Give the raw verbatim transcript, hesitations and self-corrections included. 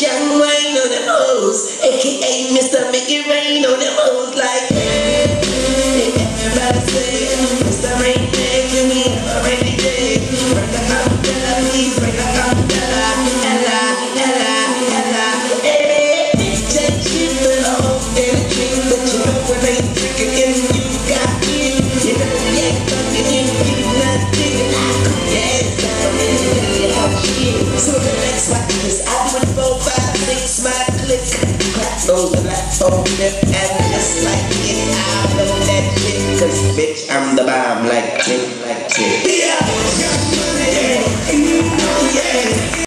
young wine on them hoes, aka Mister Make It Rain on them hoes like hey, everybody say Mister Rain Man, give me a rainy day. Bring the umbrella, please bring the umbrella. Ella, Ella, Ella, hey, take you along in a dream, but you know when they drinking and you got it. You know you ain't fucking you, you not digging like yes, I'm in the hot shit. So the next one is I do it four, five, six, my click. Crack those black phone lip and just like it, I know that shit. Cause bitch, I'm the bomb like tick, like tick. Yeah, got money, yeah, you know, yeah.